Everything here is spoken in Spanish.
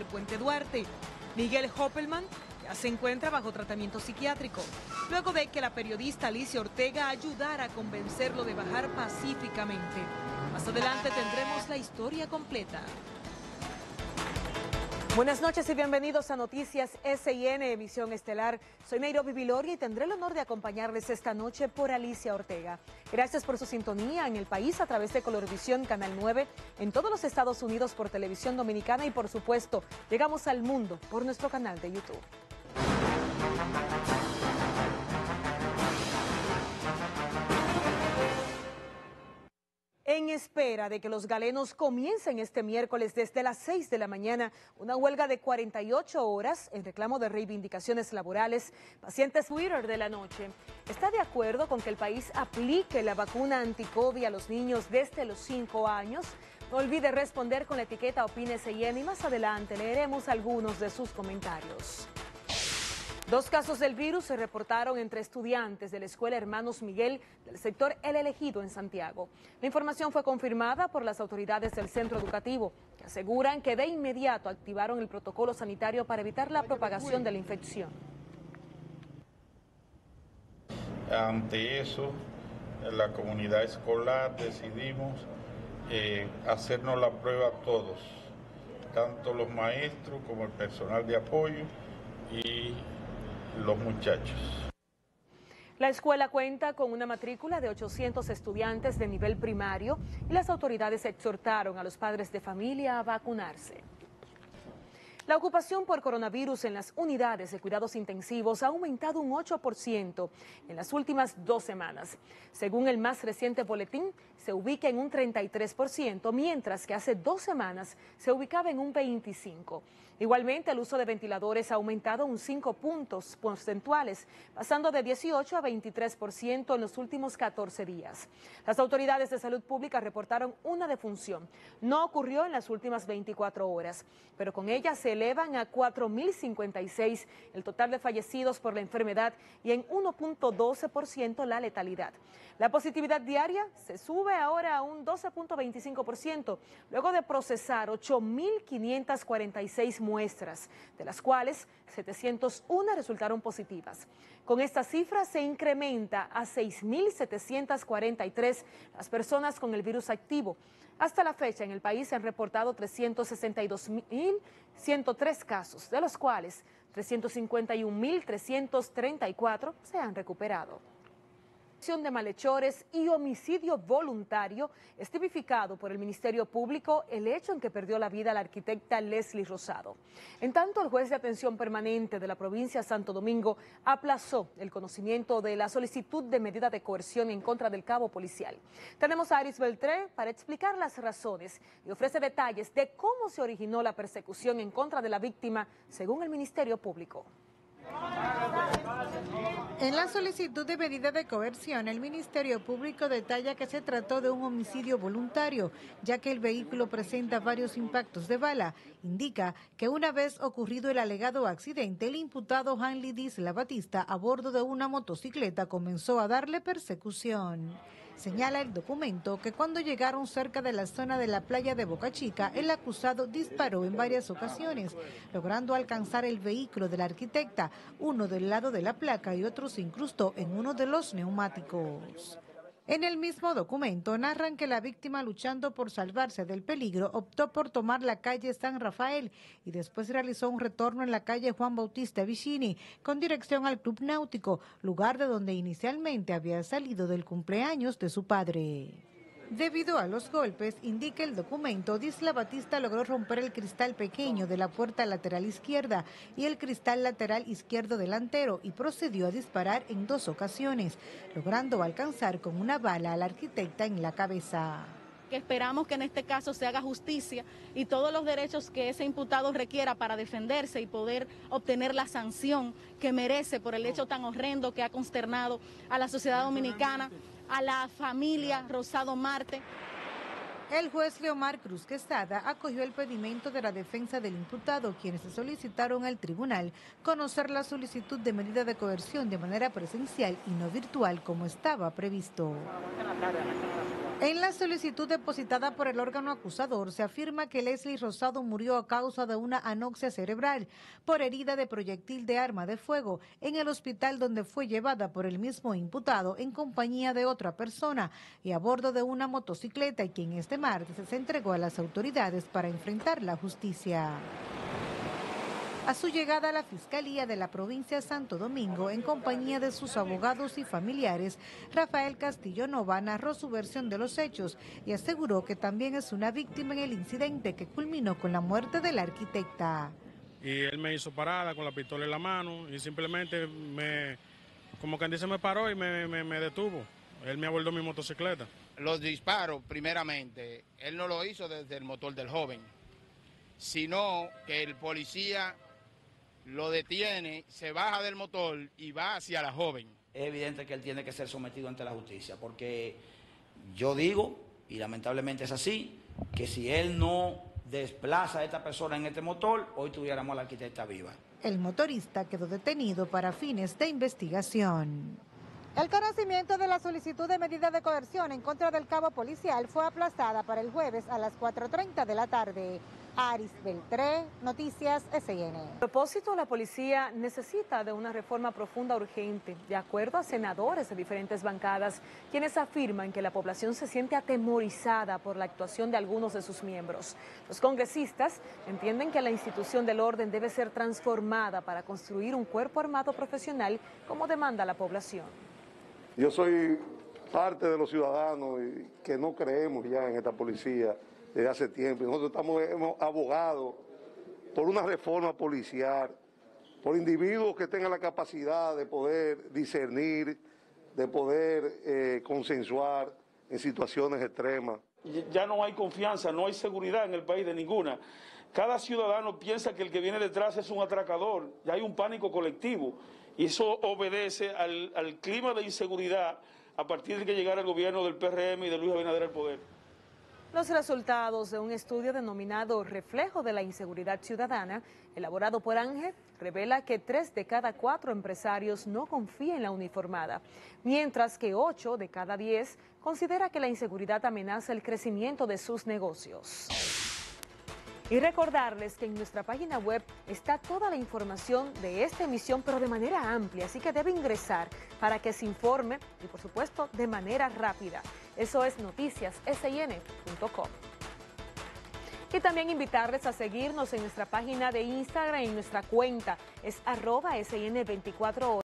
del Puente Duarte. Miguel Hoppelman ya se encuentra bajo tratamiento psiquiátrico, luego de que la periodista Alicia Ortega ayudara a convencerlo de bajar pacíficamente. Más adelante tendremos la historia completa. Buenas noches y bienvenidos a Noticias SIN, emisión estelar. Soy Nairobi Viloria y tendré el honor de acompañarles esta noche por Alicia Ortega. Gracias por su sintonía en el país a través de Colorvisión Canal 9, en todos los Estados Unidos por Televisión Dominicana y por supuesto, llegamos al mundo por nuestro canal de YouTube. En espera de que los galenos comiencen este miércoles desde las 6 de la mañana una huelga de 48 horas en reclamo de reivindicaciones laborales, pacientes Twitter de la noche está de acuerdo con que el país aplique la vacuna anti-COVID a los niños desde los 5 años. No olvide responder con la etiqueta Opine SIN y más adelante leeremos algunos de sus comentarios. 2 casos del virus se reportaron entre estudiantes de la Escuela Hermanos Miguel del sector El Elegido en Santiago. La información fue confirmada por las autoridades del centro educativo, que aseguran que de inmediato activaron el protocolo sanitario para evitar la propagación de la infección. Ante eso, la comunidad escolar decidimos hacernos la prueba todos, tanto los maestros como el personal de apoyo y los muchachos. La escuela cuenta con una matrícula de 800 estudiantes de nivel primario y las autoridades exhortaron a los padres de familia a vacunarse. La ocupación por coronavirus en las unidades de cuidados intensivos ha aumentado un 8% en las últimas 2 semanas. Según el más reciente boletín, se ubica en un 33%, mientras que hace 2 semanas se ubicaba en un 25%. Igualmente, el uso de ventiladores ha aumentado un 5 puntos porcentuales, pasando de 18 a 23% en los últimos 14 días. Las autoridades de salud pública reportaron una defunción. No ocurrió en las últimas 24 horas, pero con ella se elevan a 4.056 el total de fallecidos por la enfermedad y en 1.12% la letalidad. La positividad diaria se sube ahora a un 12.25%, luego de procesar 8.546 muestras, de las cuales 701 resultaron positivas. Con esta cifra se incrementa a 6.743 las personas con el virus activo. Hasta la fecha en el país se han reportado 362.103 casos, de los cuales 351.334 se han recuperado. De malhechores y homicidio voluntario es tipificado por el Ministerio Público el hecho en que perdió la vida la arquitecta Leslie Rosado. En tanto, el juez de atención permanente de la provincia de Santo Domingo aplazó el conocimiento de la solicitud de medida de coerción en contra del cabo policial. Tenemos a Aris Beltré para explicar las razones y ofrece detalles de cómo se originó la persecución en contra de la víctima, según el Ministerio Público. En la solicitud de medida de coerción, el Ministerio Público detalla que se trató de un homicidio voluntario, ya que el vehículo presenta varios impactos de bala. Indica que una vez ocurrido el alegado accidente, el imputado Hanley Disla Batista, a bordo de una motocicleta, comenzó a darle persecución. Señala el documento que cuando llegaron cerca de la zona de la playa de Boca Chica, el acusado disparó en varias ocasiones, logrando alcanzar el vehículo de la arquitecta, uno del lado de la placa y otro se incrustó en uno de los neumáticos. En el mismo documento narran que la víctima, luchando por salvarse del peligro, optó por tomar la calle San Rafael y después realizó un retorno en la calle Juan Bautista Vicini con dirección al Club Náutico, lugar de donde inicialmente había salido del cumpleaños de su padre. Debido a los golpes, indica el documento, Disla Batista logró romper el cristal pequeño de la puerta lateral izquierda y el cristal lateral izquierdo delantero y procedió a disparar en 2 ocasiones, logrando alcanzar con una bala a la arquitecta en la cabeza. Esperamos que en este caso se haga justicia y todos los derechos que ese imputado requiera para defenderse y poder obtener la sanción que merece por el hecho tan horrendo que ha consternado a la sociedad dominicana, a la familia Rosado Marte. El juez Leomar Cruz Quesada acogió el pedimento de la defensa del imputado, quienes solicitaron al tribunal conocer la solicitud de medida de coerción de manera presencial y no virtual como estaba previsto. En la solicitud depositada por el órgano acusador se afirma que Leslie Rosado murió a causa de una anoxia cerebral por herida de proyectil de arma de fuego en el hospital donde fue llevada por el mismo imputado en compañía de otra persona y a bordo de una motocicleta, y quien este martes se entregó a las autoridades para enfrentar la justicia. A su llegada a la Fiscalía de la provincia de Santo Domingo, en compañía de sus abogados y familiares, Rafael Castillo Nova narró su versión de los hechos y aseguró que también es una víctima en el incidente que culminó con la muerte de la arquitecta. Y él me hizo parada con la pistola en la mano y simplemente como quien dice, me paró y me detuvo. Él me abordó mi motocicleta. Los disparos, primeramente, él no lo hizo desde el motor del joven, sino que el policía lo detiene, se baja del motor y va hacia la joven. Es evidente que él tiene que ser sometido ante la justicia, porque yo digo, y lamentablemente es así, que si él no desplaza a esta persona en este motor, hoy tuviéramos a la arquitecta viva. El motorista quedó detenido para fines de investigación. El conocimiento de la solicitud de medida de coerción en contra del cabo policial fue aplazada para el jueves a las 4:30 de la tarde. Aris Beltré, Noticias SN. A propósito, la policía necesita de una reforma profunda urgente, de acuerdo a senadores de diferentes bancadas, quienes afirman que la población se siente atemorizada por la actuación de algunos de sus miembros. Los congresistas entienden que la institución del orden debe ser transformada para construir un cuerpo armado profesional como demanda la población. Yo soy parte de los ciudadanos que no creemos ya en esta policía desde hace tiempo. Nosotros hemos abogado por una reforma policial, por individuos que tengan la capacidad de poder discernir, de poder consensuar en situaciones extremas. Ya no hay confianza, no hay seguridad en el país de ninguna. Cada ciudadano piensa que el que viene detrás es un atracador, ya hay un pánico colectivo y eso obedece al clima de inseguridad a partir de que llegara el gobierno del PRM y de Luis Abinader al poder. Los resultados de un estudio denominado Reflejo de la Inseguridad Ciudadana, elaborado por ANGE, revela que 3 de cada 4 empresarios no confían en la uniformada, mientras que 8 de cada 10 considera que la inseguridad amenaza el crecimiento de sus negocios. Y recordarles que en nuestra página web está toda la información de esta emisión, pero de manera amplia, así que debe ingresar para que se informe y, por supuesto, de manera rápida. Eso es noticiassin.com. Y también invitarles a seguirnos en nuestra página de Instagram, en nuestra cuenta es @SN24 horas.